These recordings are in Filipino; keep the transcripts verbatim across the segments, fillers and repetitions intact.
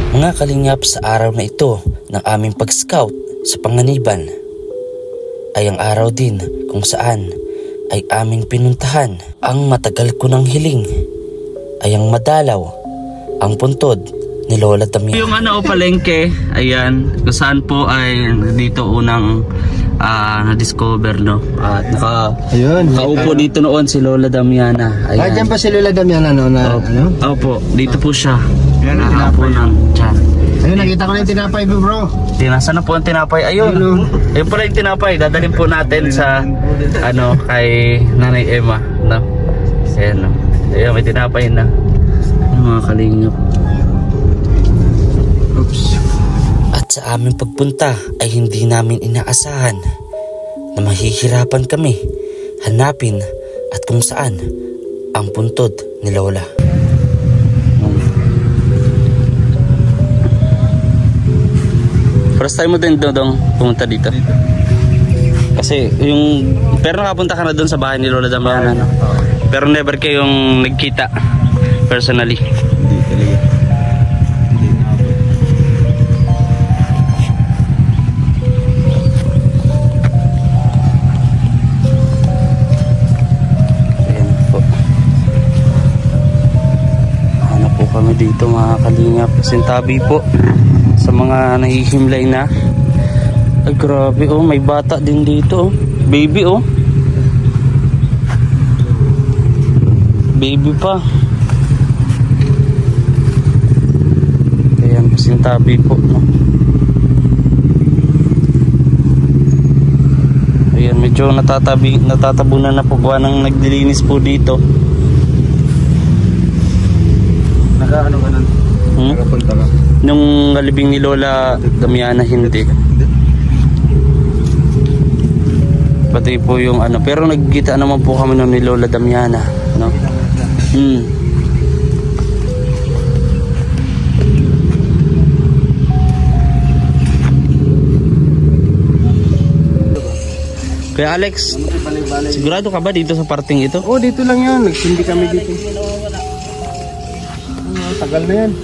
Mga kalingap, sa araw na ito ng aming pag-scout sa Panganiban ay ang araw din kung saan ay aming pinuntahan ang matagal ko ng hiling ay ang madalaw ang puntod ni Lola Damiana. Yung ano, palengke, ayan, kung saan po ay dito unang uh, na-discover, no? At naka, ayun, nakaupo dito noon si Lola Damiana. Ayan. Ah, dyan pa si Lola Damiana noon na, Opo, ano? Opo, dito po siya. Yan ang tinapay. Ayun, nakita ko na yung tinapay, bro. Tinasa na po ang tinapay. Ayun, ayun pala yung tinapay. Dadalhin po natin sa, ano, kay Nanay Emma, no? Ayan, no? Ayun, may tinapay na. Yung mga kalingap. Oops. At sa aming pagpunta ay hindi namin inaasahan na mahihirapan kami hanapin at kung saan ang puntod ni Lola. First time mo din Dodong pumunta dito? Kasi yung, pero nakapunta ka na doon sa bahay ni Lola Damiana, no? Pero never kayong nagkita personally? Hindi talaga. Kami dito mga kalingap, sintabi po sa mga nahihimlay na. Ay grabe, oh, may bata din dito, oh. Baby, oh, baby pa. Ayan, sintabi po, no? Ayan, medyo natatabi, natatabunan na po gawa ng nagdilinis po dito. Naka-ano ka nun? Hmm? Nakapunta ka? Nung nalibing ni Lola Damiana, hindi. Pati po yung ano, pero nagkita naman po kami nun ni Lola Damiana, no? Hmm. Kaya Alex, sigurado ka ba dito sa parting ito? Oh, dito lang yan. Nagsindi kami dito. Tagal na yan.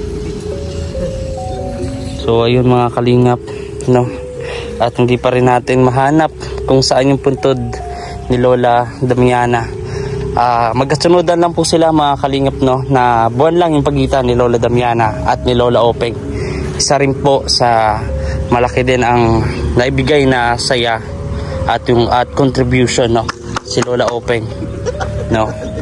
So ayun mga kalingap, no? At hindi pa rin natin mahanap kung saan yung puntod ni Lola Damiana. uh, Magkasunodan lang po sila mga kalingap, no? Na buwan lang yung pagitan ni Lola Damiana at ni Lola Openg. Isa rin po sa malaki din ang naibigay na saya at yung at contribution, no? Si Lola Openg, no?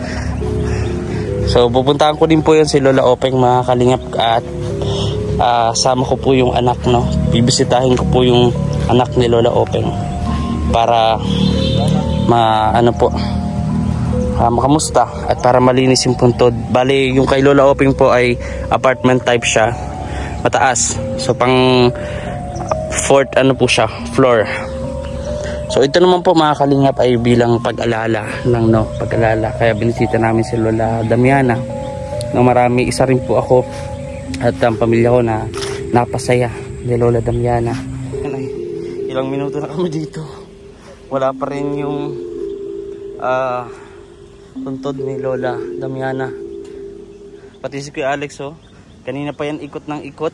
So pupuntahan ko din po yun si Lola Openg mga kalingap, at uh, sama ko po yung anak, no? Bibisitahin ko po yung anak ni Lola Openg para ma ano po uh, makamusta at para malinis yung puntod. Bali yung kay Lola Openg po ay apartment type siya, mataas. So pang fourth ano po siya, floor. So ito naman po mga kalingap ay bilang pag-alala lang, no? Pag-alala. Kaya binisita namin si Lola Damiana. No, marami, isa rin po ako at ang pamilya ko na napasaya ni Lola Damiana. Ilang minuto na kami dito. Wala pa rin yung uh, puntod ni Lola Damiana. Pati si Kuya Alex, oh. Kanina pa yan ikot ng ikot.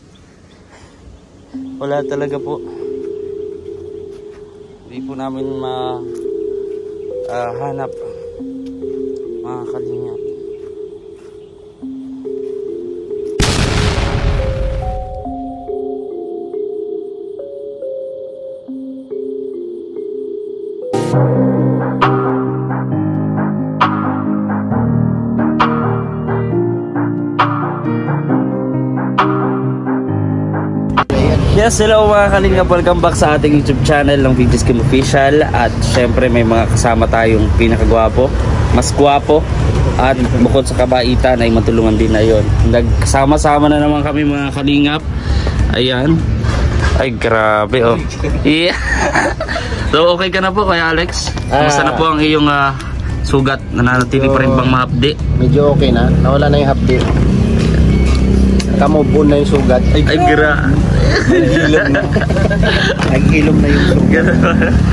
Wala talaga po. Hindi po namin ma uh, hanap mga kalingap. Yes, hello mga kalingap, welcome back sa ating YouTube channel ng Videos Kim Official. At syempre may mga kasama tayong pinakagwapo, mas gwapo, at bukod sa kabaitan ay matulungan din na yun. Nagkasama-sama na naman kami mga kalingap. Ayan. Ay grabe, oh. Yeah. So okay ka na po Kuya Alex? Kumusta na po ang iyong uh, sugat? Nananatili pa rin bang mahapdi? Medyo okay na, nawala na yung hapdi. Kamubon na yung sugat. Ay, ay gra. Naghilom na. Naghilom na yung sugat.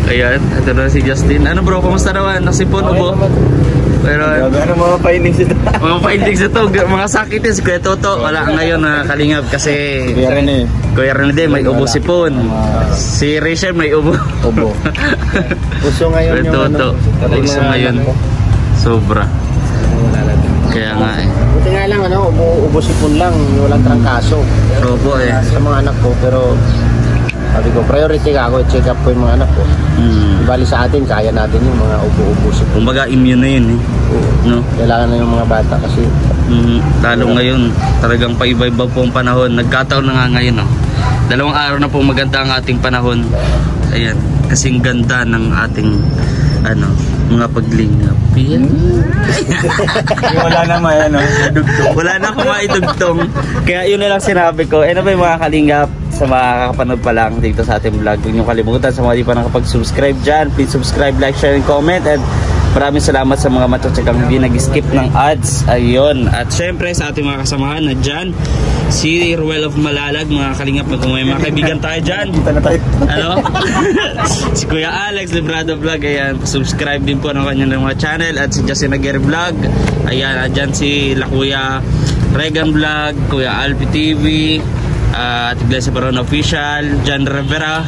Ayan, ito na si Justin. Ano bro, kumusta naman? Nasipon ubo? Pero Ano mga findings ito? mga findings ito, mga sakitin si Kuya Toto. Wala ngayon na kalingap kasi Kuya Rene. Kuya Rene may ubo sipon. Si Rachel may ubo. Ubo. Puso ngayon Kuya yung Toto, ano. puso ngayon. Sobra. Kaya nga eh. Buti nga lang ano, ubo, ubo sipon lang, walang trangkaso. Opo eh. Sa mga anak ko, pero sabi ko, priority ka ako, check up ko yung mga anak ko. Hmm. Bali sa atin, kaya natin yung mga ubo-ubo sipon. Kumbaga immune na yun eh. No? Kailangan na yung mga bata kasi Mm, lalo ngayon, talagang paiba-iba po ang panahon. Nagkataon na nga ngayon. Oh. Dalawang araw na po maganda ang ating panahon. Ayan, kasing ganda ng ating ano, mga paglingap. Yan. wala naman ano, dugtong. Wala na akong maidugtong. Kaya yun na lang sinabi ko. Eh, ano ba yung mga kalingap sa mga kakapanood pa lang dito sa ating vlog? Huwag niyong kalimutan sa mga di pa nakapag-subscribe dyan. Please subscribe, like, share, and comment. And maraming salamat sa mga matutsikang hindi nag-skip ng ads. Ayun. At syempre sa ating mga kasamahan na dyan, si Ruel of Malalag, mga kalingap, kung may mga kaibigan tayo dyan. Kita na tayo. Ano? Si Kuya Alex Librado Vlog, ayan. Subscribe din po ng kanyang mga channel. At si Justin Aguirre Vlog, ayan. At dyan si La Kuya Regan Vlog, Kuya Alpi T V, uh, at Iglesia Baron Official, John Rivera,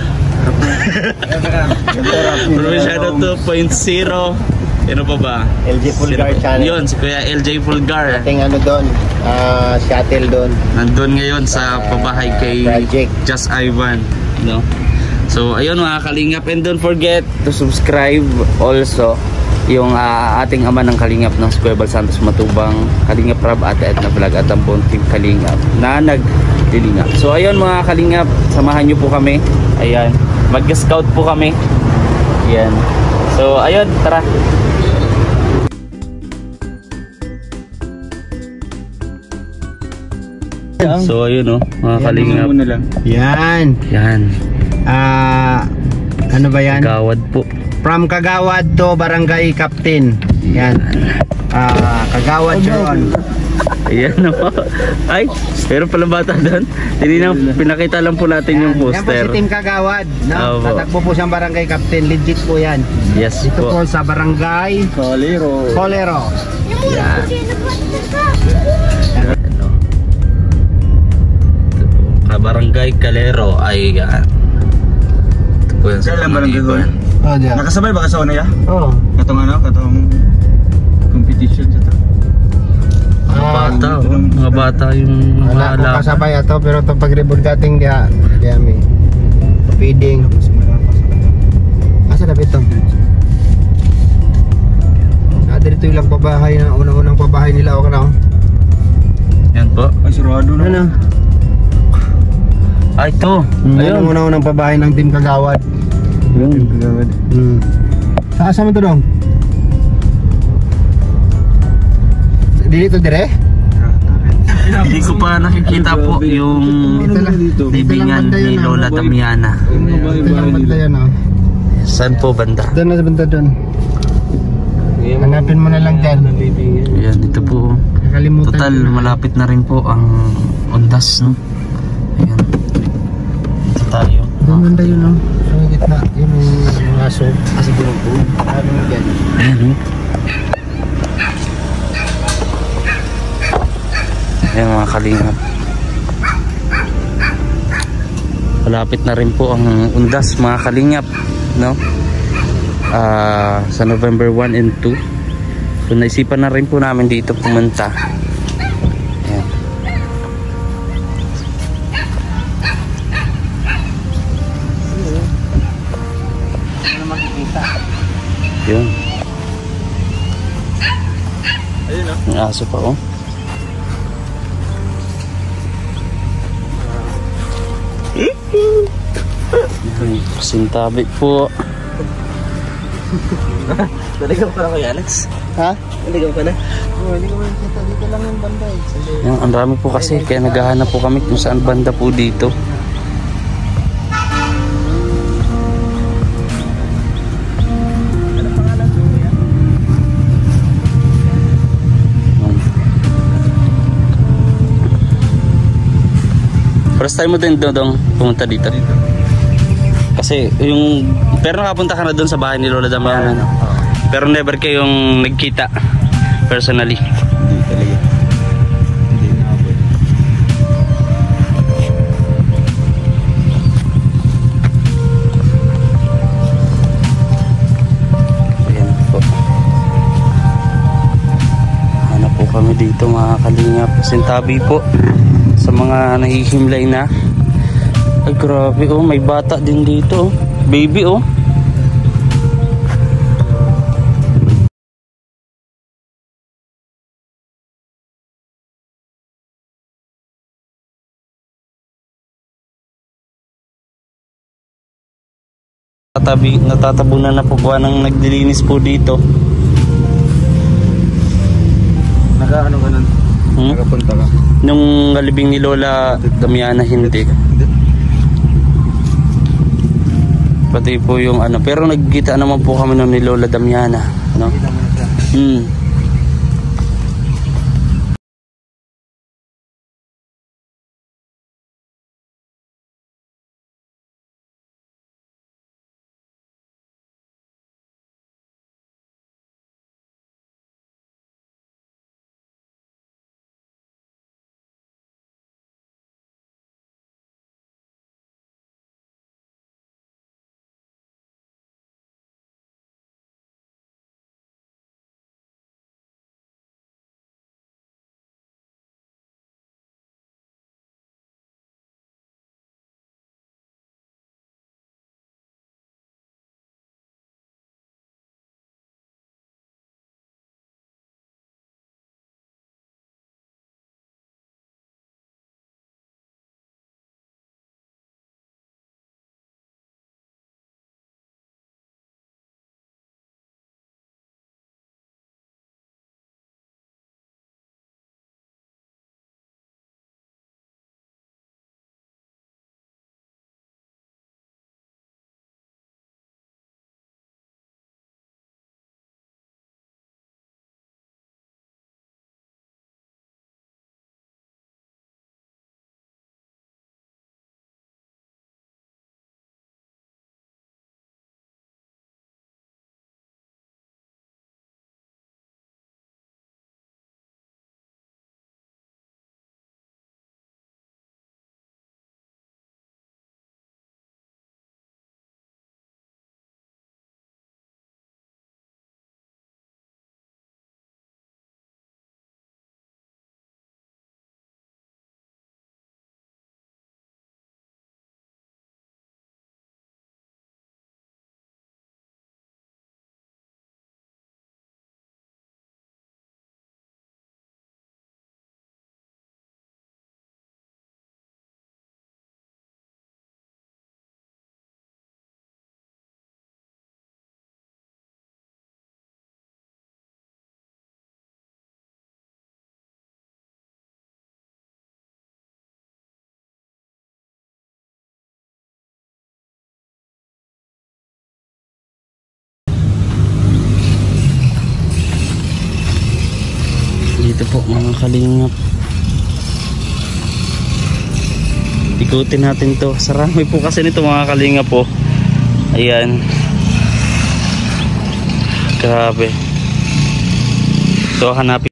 Provinciano two point oh. Ano pa ba? L J Fulgar Sino? channel. Yun, si Kuya L J Fulgar. Ating ano doon, ah, shuttle doon. Nandun ngayon sa pabahay kay Project. Just Ivan, no? So ayun mga kalingap, and don't forget to subscribe also yung uh, ating ama ng kalingap ng Kuya Bal Santos Matubang, Kalingap Rab, Ate Edna Vlog at ang buong team Kalingap na naglilingap. So ayun mga kalingap, samahan nyo po kami. Ayan, mag-scout po kami. Ayan. So ayun, tara. So ayun oh, mga kalingap. Yan. Yan. Ah, ano ba yan? Gawad po. From Kagawad to Barangay Captain. Yan. Ah, Kagawad yun. Ayan o. Ay, pero pala bata doon. Tinignan, pinakita lang po natin yung Yan po poster. si Team Kagawad. No? Opo. Tatakbo po siyang Barangay Captain. Legit po yan. Yes Ito po. po sa Barangay Colero. Colero. Yan. Kabarangay Calero ay yan. Ito po yan sa Kailan barangay ko? Pangasinan. Oh, diyan. Nakasabay ba ka sa una ya? Oh. Katong ano? Katong competition dito. Mga bata, oh. Mga bata yung Wala ko mahala. kasabay ato pero ito pag-reboot dating dia dia mi. Feeding. Asa na bito? Ah, dito yung lang pabahay na unang-unang pabahay nila o kana. Yan po. Ay, sarado na. Ano? Ay, ito. Ayun, Ayun. unang-unang pabahay ng Team Kagawad. Yung kagawad. Hmm. Saan sa mo to dong? Dito dire? Hindi ko pa nakikita po yung Ito lang dito. libingan ni Lola Tamiana. Ito lang banda yan oh. Saan po banda? Doon na sa banda doon. Hanapin mo na lang dyan. Ayan, ito po. Nakalimutan. Total, malapit na rin po ang Ondas, no? Ayan. Ito tayo. Doon banda yun oh. Sa gitna. Yun yung aso. Kasi gulong po. Ano mo dyan? Ayan, no? Ayan mga kalingap. Malapit na rin po ang Undas mga kalingap, no? Ah, sa November one and two. So naisipan na rin po namin dito pumunta. Ayan. Ano makikita? Yun. Ayun o. Ang aso pa oh. Sintabi po. Naligaw ka na kay Alex? Ha? Naligaw ka na? Oo, hindi ko makikita. Dito lang yung banda eh. Yan, ang dami po kasi kaya naghahanap po kami kung saan banda po dito. First time mo din Dodong pumunta dito? Kasi yung, pero nakapunta ka na doon sa bahay ni Lola Damiana. Oo. Pero never kayong nagkita personally. Hindi talaga. Hindi naabot. Ayan po. Hanap po kami dito mga kalingap. Sintabi po sa mga nahihimlay na. Ay grabe oh, may bata din dito oh. Baby oh. Natatabi, natatabunan na po buwan ng naglilinis po dito. Naka-ano ka nun? Hmm? Nakapunta ka? Nung ngalibing ni Lola Damiana hindi. Hindi. Pati po yung ano, pero nagkita naman po kami nung ni Lola Damiana, no? Kita mo na siya. Hmm. Dito po mga kalingap. Ikutin natin to. Sarami po kasi nito mga kalingap po. Ayan. Grabe. So hanapin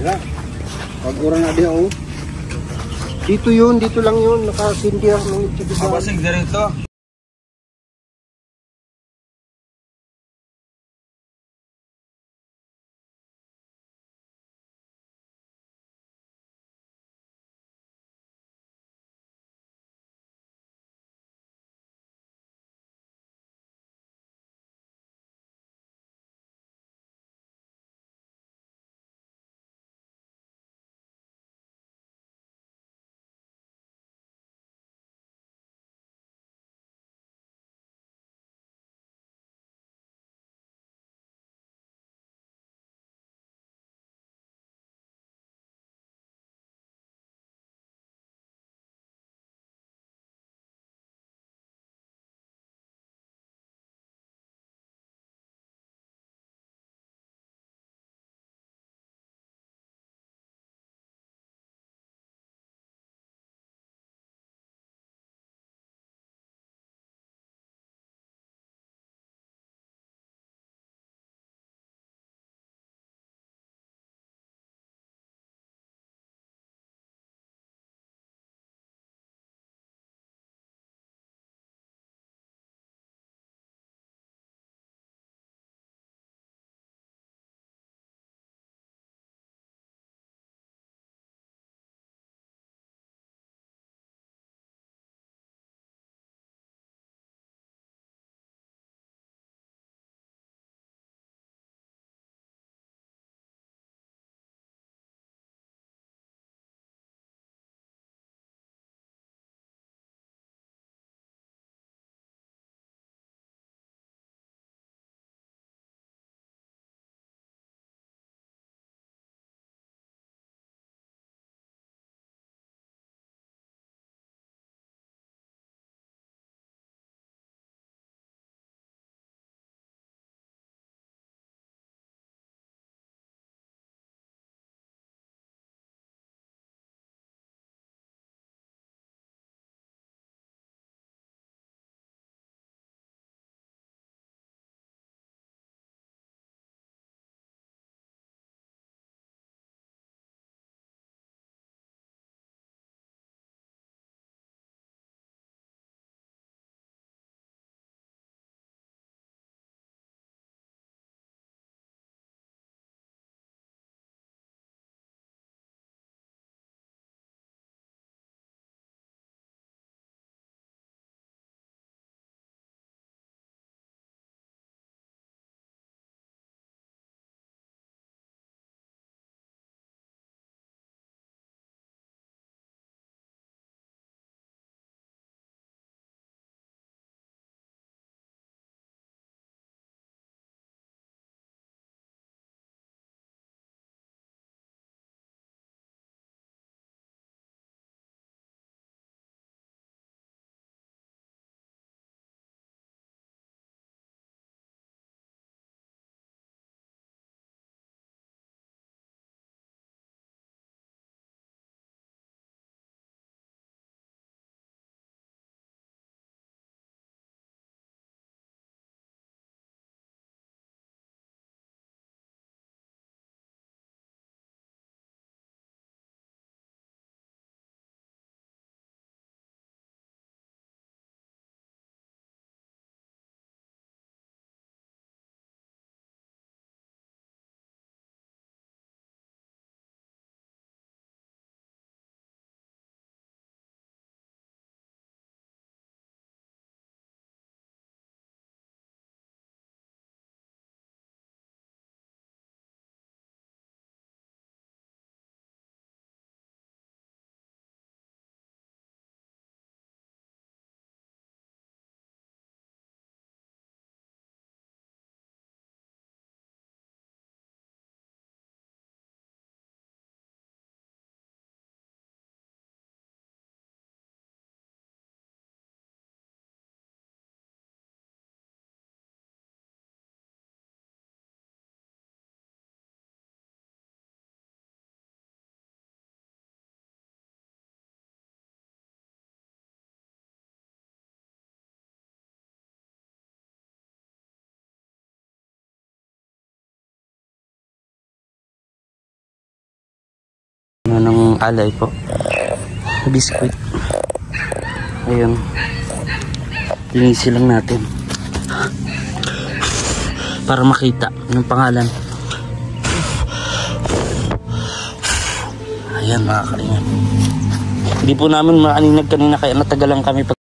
Wala. Pag-ura na diha oh. Dito yun, dito lang yun. Nakasindihan ng itsibisa. Abasig dirito. alay po. Biskuit. Ayun. Linisin lang natin. Para makita yung pangalan. Ayan mga kalingap. Hindi po namin maaninag kanina kaya natagalan kami.